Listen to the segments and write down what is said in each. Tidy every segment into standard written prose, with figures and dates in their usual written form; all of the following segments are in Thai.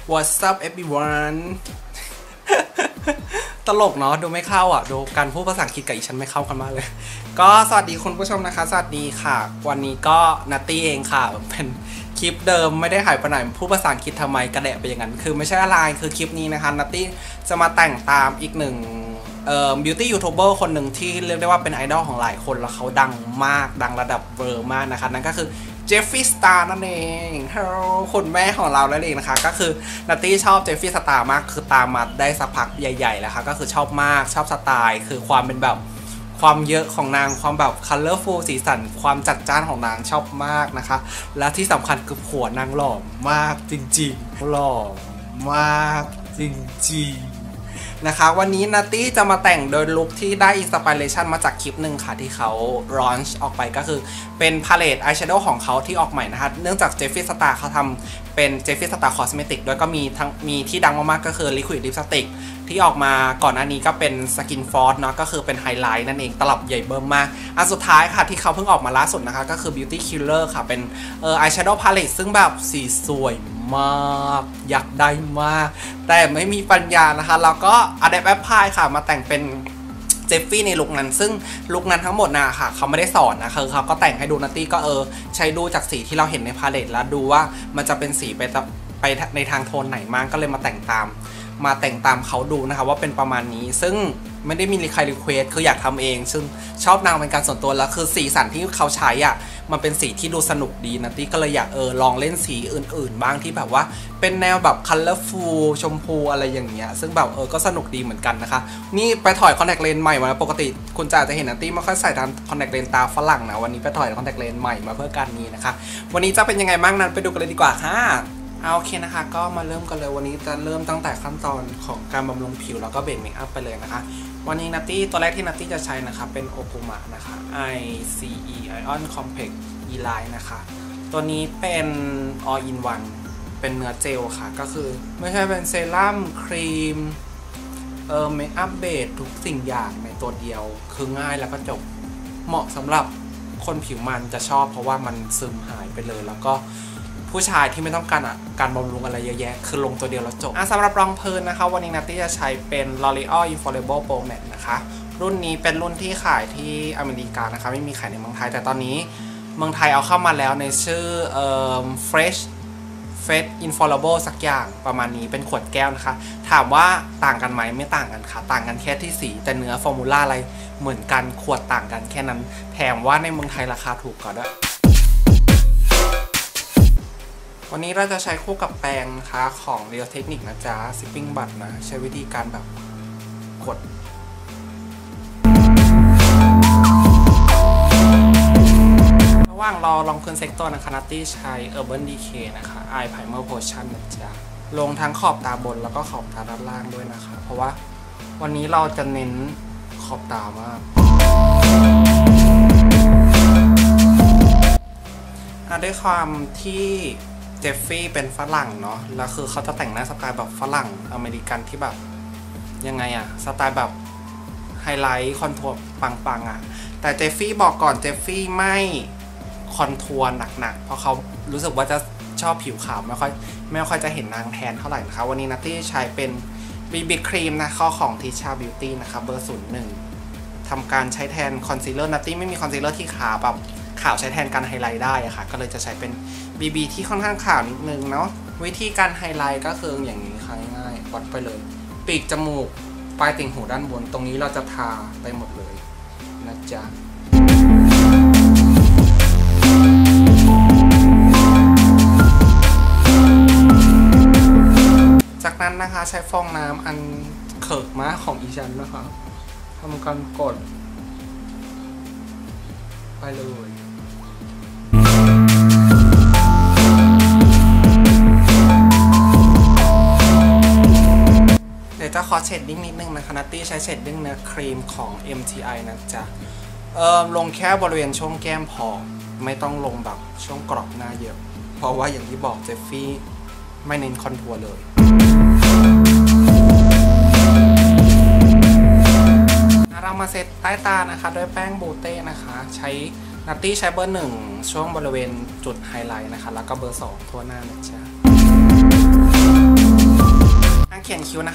What's up everyone ตลกเนาะดูไม่เข้าอ่ะดูการพูดภาษาอังกฤษกับอีฉันไม่เข้ากันมากเลยก็สวัสดีคุณผู้ชมนะคะสวัสดีค่ะวันนี้ก็นัตตี้เองค่ะเป็นคลิปเดิมไม่ได้หายไปไหนพูดภาษาอังกฤษทำไมกระแดะไปอย่างนั้นคือไม่ใช่อะไรคือคลิปนี้นะคะนัตตี้จะมาแต่งตามอีกหนึ่งbeauty youtuber คนหนึ่งที่เรียกได้ว่าเป็นไอดอลของหลายคนแล้วเขาดังมากดังระดับเวอร์มากนะคะนั่นก็คือเจฟฟี่สตาร์นั่นเองคุณแม่ของเรานั่นเองนะคะก็คือนัตตี้ชอบเจฟฟี่สตาร์มากคือตามมาได้สักพักใหญ่ๆแล้วค่ะก็คือชอบมากชอบสไตล์คือความเป็นแบบความเยอะของนางความแบบ colorful สีสันความจัดจ้านของนางชอบมากนะคะและที่สำคัญคือผัวนางหล่อมากจริงๆหล่อมากจริงๆนะคะวันนี้นัตตี้จะมาแต่งโดยลุคที่ได้อินสปิเรชันมาจากคลิปหนึ่งค่ะที่เขาลอนช์ออกไปก็คือเป็นพาเลตอายแชโดว์ของเขาที่ออกใหม่นะคะเนื่องจากเจฟฟี่สตาร์เขาทำเป็นเจฟฟี่สตาร์คอสเมติกด้วยก็มีที่ดังมากๆก็คือลิควิดลิปสติกที่ออกมาก่อนหน้านี้ก็เป็นสกินฟอร์สเนาะก็คือเป็นไฮไลท์นั่นเองตลับใหญ่เบิ่มมากอันสุดท้ายค่ะที่เขาเพิ่งออกมาล่าสุดนะคะก็คือ Beauty Killer ค่ะเป็นอายแชโดว์พาเลตซึ่งแบบสีสวยมากอยากได้มากแต่ไม่มีปัญญานะคะแล้วก็อะแดปแอปพลายค่ะมาแต่งเป็นเจฟฟี่ในลุคนั้นซึ่งลุคนั้นทั้งหมดนะค่ะเขาไม่ได้สอนนะคือเขาก็แต่งให้ดูนัตตี้ก็ใช้ดูจากสีที่เราเห็นในพาเลตแล้วดูว่ามันจะเป็นสีไปในทางโทนไหนมากก็เลยมาแต่งตามเขาดูนะคะว่าเป็นประมาณนี้ซึ่งไม่ได้มีใครรีเควสคืออยากทำเองซึ่งชอบนางเป็นการส่วนตัวแล้วคือสีสันที่เขาใช้อ่ะมันเป็นสีที่ดูสนุกดีนะตี้ก็เลยอยากลองเล่นสีอื่นๆบ้างที่แบบว่าเป็นแนวแบบ colorful ชมพูอะไรอย่างเงี้ยซึ่งแบบก็สนุกดีเหมือนกันนะคะนี่ไปถอยคอนแทคเลนส์ใหม่มาปกติคุณจ๋าจะเห็นนัตตี้ไม่ค่อยใส่คอนแทคเลนส์ตาฝรั่งนะวันนี้ไปถอยคอนแทคเลนส์ใหม่มาเพื่อการนี้นะคะวันนี้จะเป็นยังไงบ้างนั้นไปดูกันเลยดีกว่าค่ะโอเคนะคะก็มาเริ่มกันเลยวันนี้จะเริ่มตั้งแต่ขั้นตอนของการบำรุงผิวแล้วก็เบสเมคอัพไปเลยนะคะวันนี้นัตตี้ตัวแรกที่นัตตี้จะใช้นะคะเป็นโอคุมะนะคะ ICE Ion Complex E-Line นะคะตัวนี้เป็น All in One เป็นเนื้อเจลค่ะก็คือไม่ใช่เป็นเซรั่มครีมเมคอัพเบสทุกสิ่งอย่างในตัวเดียวคือง่ายแล้วก็จบเหมาะสำหรับคนผิวมันจะชอบเพราะว่ามันซึมหายไปเลยแล้วก็ผู้ชายที่ไม่ต้องการบำรุงอะไรเยอะแยะคือลงตัวเดียวแล้วจบสำหรับรองพื้นนะคะวันนี้นัตตี้จะใช้เป็น L'Oreal Infallible Pro Matte นะคะรุ่นนี้เป็นรุ่นที่ขายที่อเมริกานะคะไม่มีขายในเมืองไทยแต่ตอนนี้เมืองไทยเอาเข้ามาแล้วในชื่อFresh Infallible สักอย่างประมาณนี้เป็นขวดแก้วนะคะถามว่าต่างกันไหมไม่ต่างกันค่ะต่างกันแค่ที่สีแต่เนื้อฟอร์มูล่าอะไรเหมือนกันขวดต่างกันแค่นั้นแถมว่าในเมืองไทยราคาถูกกว่าด้วยวันนี้เราจะใช้คู่กับแปรงนะคะของ Real Technique นะจ๊ะ Sipping Butt นะใช้วิธีการแบบกดระหว่างรอลองพื้นเซกตัวนะคะนัตตี้ใช้ Urban Decay นะคะ Eye Primer Potion นะจ๊ะลงทั้งขอบตาบนแล้วก็ขอบตาด้านล่างด้วยนะคะเพราะว่าวันนี้เราจะเน้นขอบตามากด้วยความที่เจฟฟี่เป็นฝรั่งเนาะแล้วคือเขาจะแต่งหน้าสไตล์แบบฝรั่งอเมริกันที่แบบยังไงอะสไตล์แบบไฮไลท์คอนทัวร์ปังๆอะแต่เจฟฟี่บอกก่อนเจฟฟี่ไม่คอนทัวร์หนักๆเพราะเขารู้สึกว่าจะชอบผิวขาวไม่ค่อยจะเห็นนางแทนเท่าไหร่นะคะวันนี้นัตตี้ใช้เป็น BB ครีมนะข้อของ Tisha Beauty นะคะเบอร์ 01ทำการใช้แทนคอนซีลเลอร์นัตตี้ไม่มีคอนซีลเลอร์ที่ขาวแบบขาวใช้แทนการไฮไลท์ได้อะค่ะก็เลยจะใช้เป็น BB ที่ค่อนข้างขาวนิดนึงเนาะวิธีการไฮไลท์ก็คืออย่างนี้ค่ะง่ายๆวัดไปเลยปีกจมูกปลายติ่งหูด้านบนตรงนี้เราจะทาไปหมดเลยนะจ๊ะจากนั้นนะคะใช้ฟองน้ำอันเขิกมากของอีฉันนะคะทำการกดไปเลยเดี๋ยวจะขอเชดดิ้งนิดนึงนะคะนัตตี้ใช้เชดดิ้งเนื้อครีมของ MTI นะจ๊ะลงแค่บริเวณช่วงแก้มพอไม่ต้องลงแบบช่วงกรอบหน้าเยอะเพราะว่าอย่างที่บอกเจฟฟี่ไม่เน้นคอนทัวร์เลยเรามาเซตใต้ตานะคะด้วยแป้งบูเต้นะคะใช้นัตตี้ใช้เบอร์ 1ช่วงบริเวณจุดไฮไลท์นะคะแล้วก็เบอร์ 2ทั่วหน้านะจ๊ะ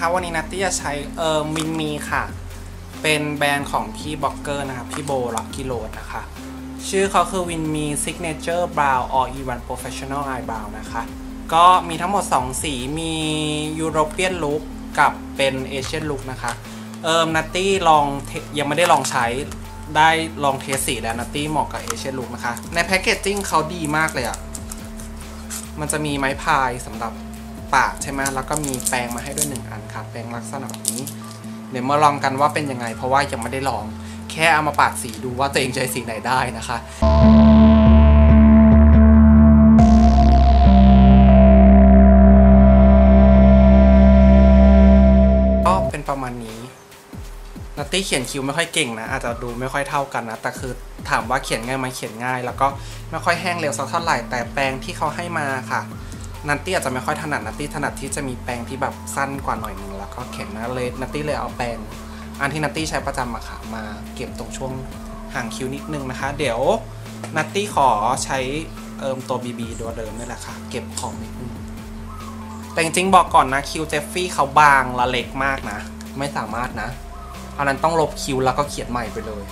นะคะวันนี้นัตตี้จะใช้มินมีค่ะเป็นแบรนด์ของพี่บล็อกเกอร์นะคะพี่โบล็อกกิโลนะคะชื่อเขาคือวินมี Signature Brow All in One Professional Eyebrow นะคะก็มีทั้งหมด2สีมี European Look กับเป็น Asian Look นะคะนัตตี้ลองยังไม่ได้ลองใช้ได้ลองเทสสีแล้วนัตตี้เหมาะกับ Asian Look นะคะในแพคเกจจิ้งเขาดีมากเลยอ่ะมันจะมีไม้พายสำหรับปากใช่ไหมแล้วก็มีแปรงมาให้ด้วย1อันค่ะแปรงลักษณะแบบนี้เดี๋ยวมาลองกันว่าเป็นยังไงเพราะว่ายังไม่ได้ลองแค่เอามาปาดสีดูว่าตัวเองใช้สีไหนได้นะคะก็เป็นประมาณนี้นัตตี้เขียนคิ้วไม่ค่อยเก่งนะอาจจะดูไม่ค่อยเท่ากันนะแต่คือถามว่าเขียนง่ายไหมเขียนง่ายแล้วก็ไม่ค่อยแห้งเร็วสักเท่าไหร่แต่แปรงที่เขาให้มาค่ะนัตตี้อาจจะไม่ค่อยถนัดนัตตี้ถนัดที่จะมีแปรงที่แบบสั้นกว่าหน่อยนึงแล้วก็แข็งนะเลยนัตตี้เลยเอาแปรงอันที่นัตตี้ใช้ประจำอะค่ะมาเก็บตรงช่วงห่างคิ้วนิดนึงนะคะเดี๋ยวนัตตี้ขอใช้ตัว BB ตัวเดิมนี่แหละค่ะเก็บของนิดนึงแต่จริงๆบอกก่อนนะคิ้วเจฟฟี่เขาบางและเล็กมากนะไม่สามารถนะเพราะนั้นต้องลบคิ้วแล้วก็เขียนใหม่ไปเลย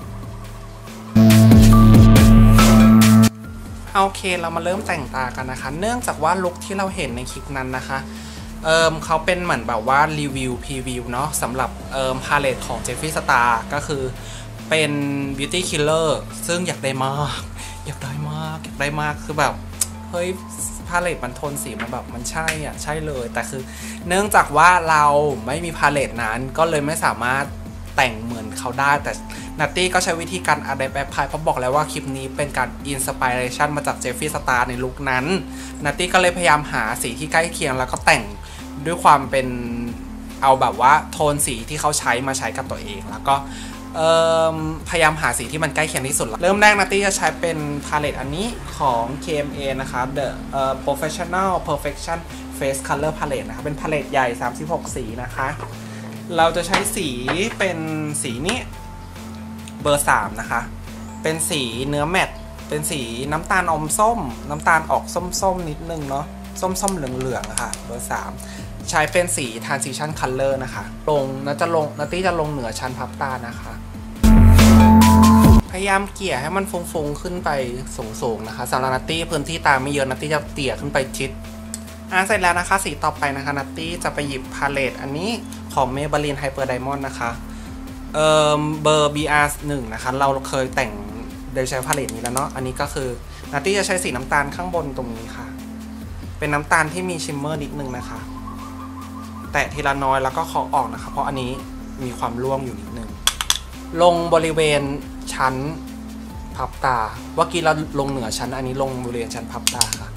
โอเคเรามาเริ่มแต่งตากันนะคะเนื่องจากว่าลุคที่เราเห็นในคลิปนั้นนะคะเขาเป็นเหมือนแบบว่ารีวิวพรีวิวเนาะสำหรับพาเลตของ Jeffree Star ก็คือเป็น Beauty Killer ซึ่งอยากได้มากคือแบบเฮ้ยพาเลตมันโทนสีมันแบบมันใช่อ่ะใช่เลยแต่คือเนื่องจากว่าเราไม่มีพาเลตนั้นก็เลยไม่สามารถแต่งเหมือนเขาได้แต่นัตตี้ก็ใช้วิธีการอะแดปแอปพลายเพราะบอกแล้วว่าคลิปนี้เป็นการอินสปิเรชันมาจาก Jeffree Star ในลุคนั้นนัตตี้ก็เลยพยายามหาสีที่ใกล้เคียงแล้วก็แต่งด้วยความเป็นเอาแบบว่าโทนสีที่เขาใช้มาใช้กับตัวเองแล้วก็พยายามหาสีที่มันใกล้เคียงที่สุดเริ่มแรกนัตตี้จะใช้เป็นพาเลตอันนี้ของ KMA นะคะ The Professional Perfection Face Color Palette นะคะเป็นพาเลตใหญ่36สีนะคะเราจะใช้สีเป็นสีนี้เบอร์3นะคะเป็นสีเนื้อแมตต์เป็นสีน้ำตาลอมส้มน้ำตาลออกส้มๆนิดนึงเนาะส้มๆเหลืองๆนะคะเบอร์3ใช้เป็นสี Transition Color นะคะนัตตี้จะลงเหนือชั้นพับตานะคะพยายามเกี่ยให้มันฟงๆขึ้นไปสูงๆนะคะสำหรับนัตตี้พื้นที่ตาไม่เยอะนัตตี้จะเตี่ยขึ้นไปชิดเสร็จแล้วนะคะสีต่อไปนะคะนัตตี้จะไปหยิบพาเลตอันนี้ของ Maybelline Hyper Diamond นะคะเบอร์ BR1 นะคะเราเคยแต่งโดยใช้พาเลตนี้แล้วเนาะอันนี้ก็คือนัตตี้จะใช้สีน้ำตาลข้างบนตรงนี้ค่ะเป็นน้ำตาลที่มีชิมเมอร์นิดนึงนะคะแตะทีละน้อยแล้วก็เคาะออกนะคะเพราะอันนี้มีความร่วงอยู่นิดนึงลงบริเวณชั้นพับตาเมื่อกี้เราลงเหนือชั้นอันนี้ลงบริเวณชั้นพับตาค่ะ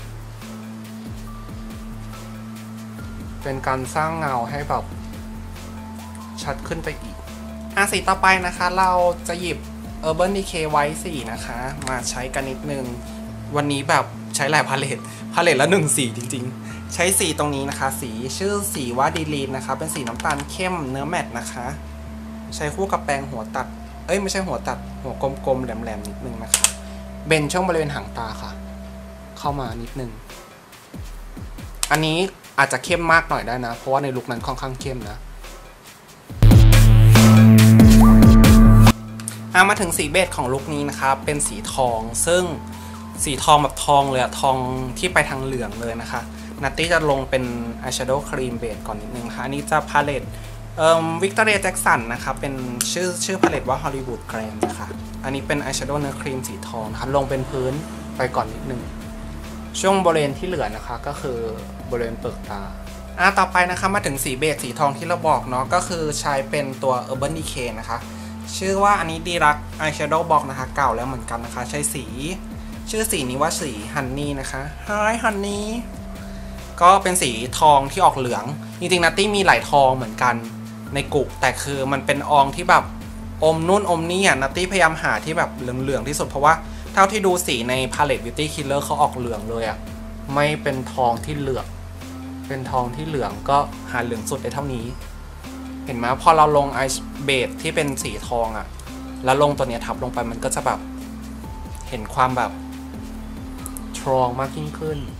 เป็นการสร้างเงาให้แบบชัดขึ้นไปอีกสีต่อไปนะคะเราจะหยิบ Urban Decay White 4นะคะมาใช้กันนิดนึงวันนี้แบบใช้หลายพาเลตละ1สีจริงๆใช้สีตรงนี้นะคะสีชื่อสีว่าดีลีนนะคะเป็นสีน้ำตาลเข้มเนื้อแมตต์นะคะใช้คู่กับแปรงหัวตัดไม่ใช่หัวตัดหัวกลมๆแหลมๆนิดนึงนะคะเบนช่วงบริเวณหางตาค่ะเข้ามานิดนึงอันนี้อาจจะเข้มมากหน่อยได้นะเพราะว่าในลุคนั้นค่อนข้างเข้มนะมาถึงสีเบสของลุคนี้นะคะเป็นสีทองซึ่งสีทองแบบทองเลยอะทองที่ไปทางเหลืองเลยนะคะนัตตี้จะลงเป็นอายแชโดว์ครีมเบสก่อนนิดนึงค่ะอันนี้จะพาเลตวิกตอเรียแจ็คสันนะคะเป็นชื่อพาเลตว่าฮอลลีวูดแกรนด์นะคะอันนี้เป็นอายแชโดว์เนื้อครีมสีทองนะคะลงเป็นพื้นไปก่อนนิดนึงช่วงบริเวณที่เหลือนะคะก็คือบริเวณเปลือกตาต่อไปนะคะมาถึงสีเบสสีทองที่เราบอกเนาะก็คือใช้เป็นตัว Urban Decay นะคะชื่อว่าอันนี้ดีรักอายแชโดว์บ็อกนะคะเก่าแล้วเหมือนกันนะคะใช้สีชื่อสีนี้ว่าสีฮันนี่นะคะ Hi Honey ก็เป็นสีทองที่ออกเหลืองจริงๆนัตตี้มีหลายทองเหมือนกันในกุกแต่คือมันเป็นอองที่แบบอมนู่นอมนี่นัตตี้พยายามหาที่แบบเหลืองๆที่สุดเพราะว่าเท่าที่ดูสีใน Palette Beauty Killer เขาออกเหลืองเลยอะไม่เป็นทองที่เหลืองเป็นทองที่เหลืองก็หาเหลืองสุดได้เท่านี้เห็นไหมพอเราลงไอเบสที่เป็นสีทองอะแล้วลงตัวเนี้ยทับลงไปมันก็จะแบบเห็นความแบบทรองมากยิ่งขึ้น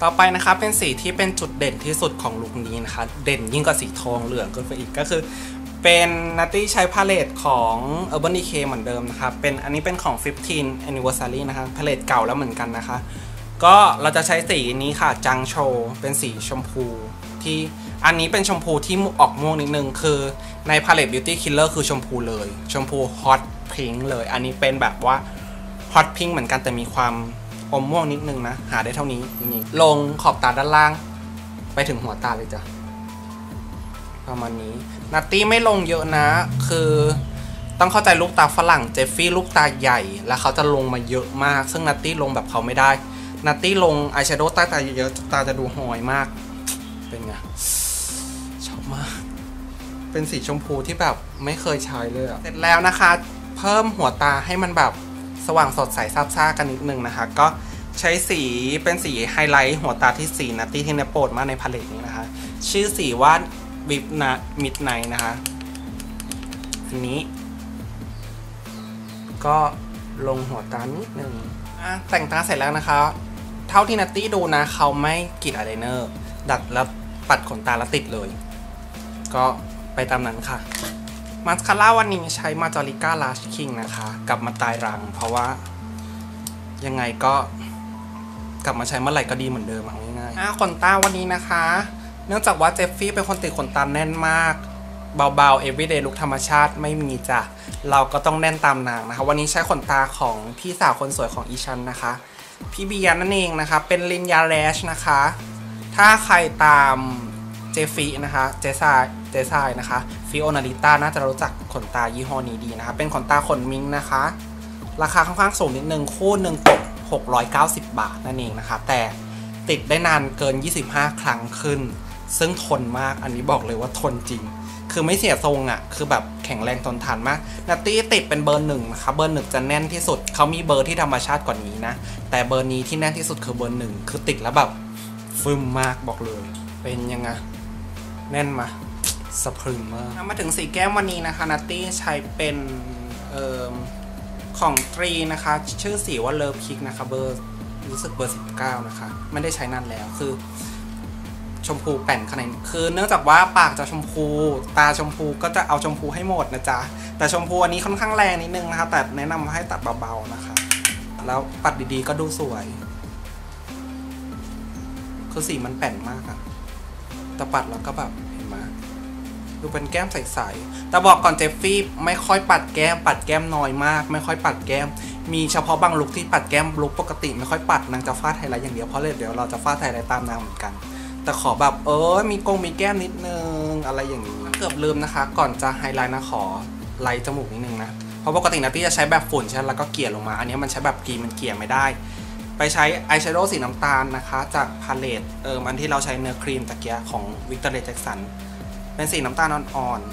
ต่อไปนะคะเป็นสีที่เป็นจุดเด่นที่สุดของลุคนี้นะคะเด่นยิ่งกว่าสีทองเหลืองก็ไปอีกก็คือเป็นนัตตี้ใช้พาเลตของ Urban Decay เหมือนเดิมนะคะเป็นอันนี้เป็นของ 15 Anniversary นะคะพาเลตเก่าแล้วเหมือนกันนะคะก็เราจะใช้สีนี้ค่ะจังโชเป็นสีชมพูที่อันนี้เป็นชมพูที่ออกม่วงนิดนึงคือในพาเลต Beauty Killer คือชมพูเลยชมพู Hot Pink เลยอันนี้เป็นแบบว่า Hot Pink เหมือนกันแต่มีความอมม่วงนิดนึงนะหาได้เท่านี้นี่ลงขอบตาด้านล่างไปถึงหัวตาเลยจ้ะประมาณนี้นัตตี้ไม่ลงเยอะนะคือต้องเข้าใจลูกตาฝรั่งเจฟฟี่ลูกตาใหญ่แล้วเขาจะลงมาเยอะมากซึ่งนัตตี้ลงแบบเขาไม่ได้นัตตี้ลงอายแชโดว์ใต้ตาเยอะๆตาจะดูหอยมากเป็นไงชอบมากเป็นสีชมพูที่แบบไม่เคยใช้เลยเสร็จแล้วนะคะเพิ่มหัวตาให้มันแบบสว่างสดใสซาบซ่ากันนิดนึงนะคะก็ใช้สีเป็นสีไฮไลท์หัวตาที่สีนัตตี้ที่เนโปรดมากในพาเลตนี้นะคะชื่อสีว่าวิบนะมิดไนท์นะคะอันนี้ก็ลงหัวตานิดนึงแต่งตาเสร็จแล้วนะคะเท่าที่นัตตี้ดูนะเขาไม่กรีดอายไลเนอร์ดัดแล้วปัดขนตาแล้วติดเลยก็ไปตามนั้นค่ะมาสคาร่าวันนี้ใช้มาจอริก้าลาชคิงนะคะกลับมาตายรังเพราะว่ายังไงก็กลับมาใช้เมื่อไหร่ก็ดีเหมือนเดิมเอาง่ายๆขนตาวันนี้นะคะเนื่องจากว่าเจฟฟี่เป็นคนติดขนตาแน่นมากเบาๆ everyday look ธรรมชาติไม่มีจ้ะเราก็ต้องแน่นตามนางนะคะวันนี้ใช้ขนตาของพี่สาวคนสวยของอีชันนะคะพี่เบียร์นั่นเองนะคะเป็นลินยาแรชนะคะถ้าใครตามเจฟฟี่นะคะเจซายนะคะฟิโอนาริต้าน่าจะรู้จักขนตายี่ห้อนี้ดีนะคะเป็นขนตาขนมิงนะคะราคาค่อนข้างสูงนิดนึงคู่หนึ่งตก690 บาทนั่นเองนะคะแต่ติดได้นานเกิน25 ครั้งขึ้นซึ่งทนมากอันนี้บอกเลยว่าทนจริงคือไม่เสียทรงอ่ะคือแบบแข็งแรงทนทานมากนัตตี้ติดเป็นเบอร์1นะคะเบอร์1จะแน่นที่สุดเขามีเบอร์ที่ธรรมชาติกว่านี้นะแต่เบอร์นี้ที่แน่นที่สุดคือเบอร์1คือติดแล้วแบบฟึมมากบอกเลยเป็นยังไงแน่นมาสะพรึงมากมาถึงสีแก้มวันนี้นะคะนัตตี้ใช้เป็นของตรีนะคะชื่อสีว่าเลิฟคิกนะคะเบอร์รู้สึกเบอร์19นะคะไม่ได้ใช้นานแล้วคือชมพูแป่นขนาดนี้คือเนื่องจากว่าปากจะชมพูตาชมพูก็จะเอาชมพูให้หมดนะจ๊ะแต่ชมพูอันนี้ค่อนข้างแรงนิดนึงนะคะแต่แนะนำให้ตัดเบาๆนะคะแล้วปัดดีๆก็ดูสวยคือสีมันแป่นมากอะแต่ปัดแล้วก็แบบเห็นไหมดูเป็นแก้มใสๆแต่บอกก่อนเจฟฟี่ไม่ค่อยปัดแก้มน้อยมากไม่ค่อยปัดแก้มมีเฉพาะบางลุคที่ปัดแก้มลุคปกติไม่ค่อยปัดนางจะฟาดไฮไลท์อย่างเดียวเพราะเดี๋ยวเราจะฟาดไฮไลท์ตามนางเหมือนกันแต่ขอแบบมีแก้มนิดนึงอะไรอย่างนี้เกือบลืมนะคะก่อนจะไฮไลท์นะขอไลท์จมูกนิดนึงนะเพราะปกตินะที่จะใช้แบบฝุ่นใช่แล้วก็เกลี่ยลงมาอันนี้มันใช้แบบกรีนมันเกลี่ยไม่ได้ไปใช้อายแชโดว์สีน้ำตาลนะคะจากพาเลตอันที่เราใช้เนื้อครีมตะเกียของวิกตอเรียแจ็คสันเป็นสีน้ำตาลอ่อน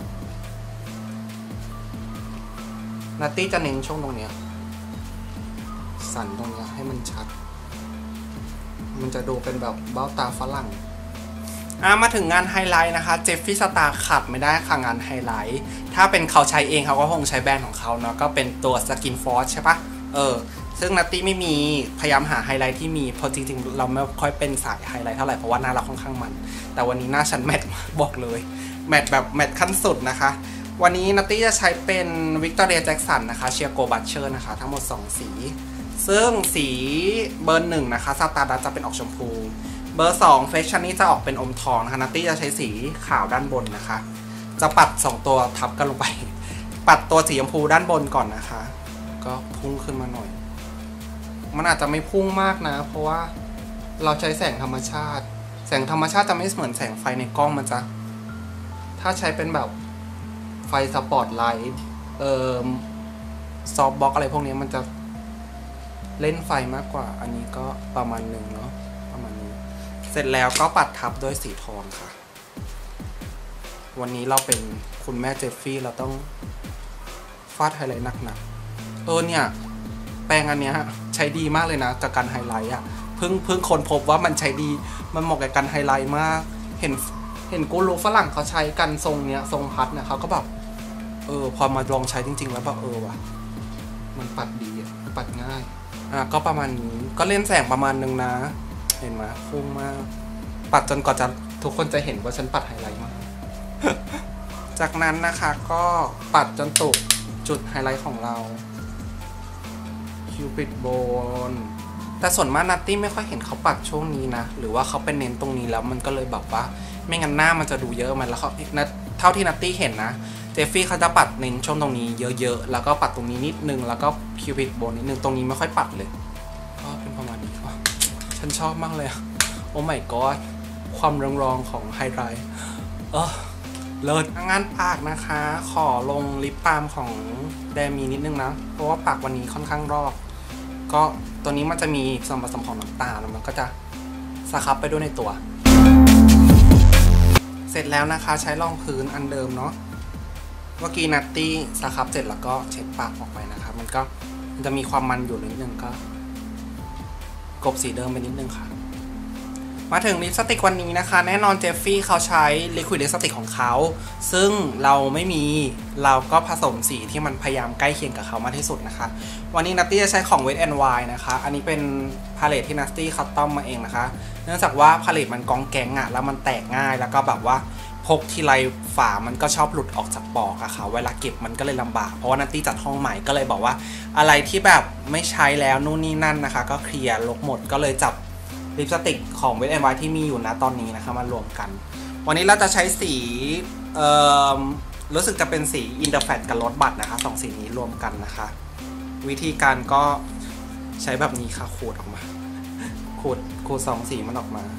ๆนัตตี้จะเน้นช่วงตรงเนี้ยสันตรงเนี้ยให้มันชัดมันจะดูเป็นแบบเบ้าตาฝรั่งมาถึงงานไฮไลท์นะคะเจฟฟี่สตาร์ขัดไม่ได้ค่ะงานไฮไลท์ถ้าเป็นเขาใช้เองเขาก็คงใช้แบรนด์ของเขาเนาะก็เป็นตัวสกินฟอร์สใช่ปะซึ่งนัตตี้ไม่มีพยายามหาไฮไลท์ที่มีเพราะจริงๆเราไม่ค่อยเป็นสายไฮไลท์เท่าไหร่เพราะว่าหน้าเราค่อนข้างมันแต่วันนี้หน้าฉันแมทบอกเลยแมทแบบแมทขั้นสุดนะคะวันนี้นัตตี้จะใช้เป็นวิกตอเรียแจ็คสันนะคะเชียโกบัตเชอร์นะคะทั้งหมด2สีซึ่งสีเบอร์1นะคะสตาร์ดัสจะเป็นออกชมพูเบอร์2เฟชชั่นนี่จะออกเป็นอมทองนะคะนัตตี้จะใช้สีขาวด้านบนนะคะจะปัด2ตัวทับกันลงไปปัดตัวสีชมพูด้านบนก่อนนะคะก็พุ่งขึ้นมาหน่อยมันอาจจะไม่พุ่งมากนะเพราะว่าเราใช้แสงธรรมชาติจะไม่เหมือนแสงไฟในกล้องมันจะถ้าใช้เป็นแบบไฟสปอตไลท์ซอฟต์บ็อกอะไรพวกนี้มันจะเล่นไฟมากกว่าอันนี้ก็ประมาณหนึ่งเนาะประมาณนี้เสร็จแล้วก็ปัดทับด้วยสีทองค่ะวันนี้เราเป็นคุณแม่เจฟฟี่เราต้องฟาดไฮไลท์หนักๆเนี่ยแปรงอันเนี้ยใช้ดีมากเลยนะกับการไฮไลท์อ่ะเพิ่งคนพบว่ามันใช้ดีมันเหมาะกับการไฮไลท์มากเห็นกูรูฝรั่งเขาใช้กันทรงเนี้ยทรงพัดเนี่ยเขาก็แบบพอมาลองใช้จริงๆแล้วแบบว่ะมันปัดดีปัดง่ายก็ประมาณนี้ก็เล่นแสงประมาณนึงนะเห็นไหมพุ่งมากปัดจนกว่าจะทุกคนจะเห็นว่าฉันปัดไฮไลท์มาก จากนั้นนะคะก็ปัดจนตกจุดไฮไลท์ของเราคิวปิดโบนแต่ส่วนมากนัตตี้ไม่ค่อยเห็นเขาปัดช่วงนี้นะหรือว่าเขาเป็นเน้นตรงนี้แล้วมันก็เลยแบบว่าไม่งั้นหน้ามันจะดูเยอะมันแล้วเขาเท่าที่นัตตี้เห็นนะเจฟฟี่เขาจะปัดเน้นช่วงตรงนี้เยอะๆแล้วก็ปัดตรงนี้นิดนึงแล้วก็คิวปิดโบนนิดนึงตรงนี้ไม่ค่อยปัดเลยก็เป็นประมาณนี้ฉันชอบมากเลยโอ้ my god ความรองของไฮไลท์เลิศงานปากนะคะขอลงลิปบาล์มของแดมีนิดนึงนะเพราะว่าปากวันนี้ค่อนข้างรอกก็ตัวนี้มันจะมีส่วนผสมของน้ำตาลแล้วมันก็จะสครับไปด้วยในตัวเสร็จแล้วนะคะใช้รองพื้นอันเดิมเนาะเมื่อกี้นัตตี้สครับเสร็จแล้วก็เช็ดปากออกไปนะคะมันจะมีความมันอยู่นิดนึงก็กลบสีเดิมไปนิดนึงค่ะมาถึงลิปสติกวันนี้นะคะแน่นอนเจฟฟี่เขาใช้ลิควิดลิปสติกของเขาซึ่งเราไม่มีเราก็ผสมสีที่มันพยายามใกล้เคียงกับเขามากที่สุดนะคะวันนี้นัตตี้จะใช้ของ Wet n Wild นะคะอันนี้เป็นพาเลตที่นัตตี้คัสตอมมาเองนะคะเนื่องจากว่าพาเลตมันกองแกงอะแล้วมันแตกง่ายแล้วก็แบบว่าพกทีไรฝามันก็ชอบหลุดออกจากปอกอะค่ะเวลาเก็บมันก็เลยลำบากเพราะว่านัตตี้จัดห้องใหม่ก็เลยบอกว่าอะไรที่แบบไม่ใช้แล้วนู่นนี่นั่นนะคะก็เคลียร์ลบหมดก็เลยจับลิปสติกของ Wet n Wild ที่มีอยู่นะตอนนี้นะคะมารวมกันวันนี้เราจะใช้สีรู้สึกจะเป็นสี In the Fat กับรสบัตรนะคะสองสีนี้รวมกันนะคะวิธีการก็ใช้แบบนี้ค่ะขูดออกมาขูดสองสีมันออกมา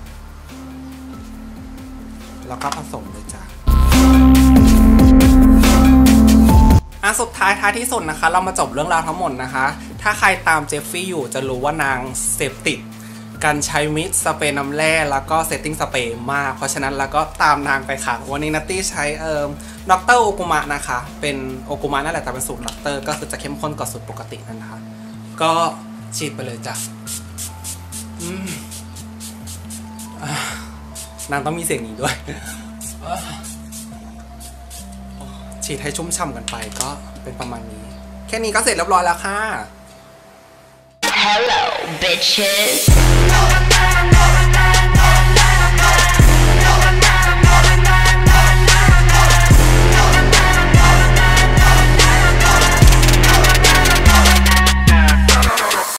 แล้วก็ผสมเลยจ้ะสุดท้ายที่สุดนะคะเรามาจบเรื่องราวทั้งหมดนะคะถ้าใครตามเจฟฟี่อยู่จะรู้ว่านางเสพติดการใช้มิสต์สเปรย์น้ำแร่แล้วก็เซตติ้งสเปรย์มากเพราะฉะนั้นแล้วก็ตามนางไปค่ะวันนี้นัตตี้ใช้ดรโอกุมะนะคะเป็นโอกุมะนั่นแหละแต่เป็นสูตรดรก็คือจะเข้มข้นกว่าสูตรปกตินั่นนะคะก็ฉีดไปเลยจ้ะนางต้องมีเสียงนี้ด้วยฉีดให้ชุ่มฉ่ำกันไปก็เป็นประมาณนี้แค่นี้ก็เสร็จเรียบร้อยแล้วค่ะ Hello bitches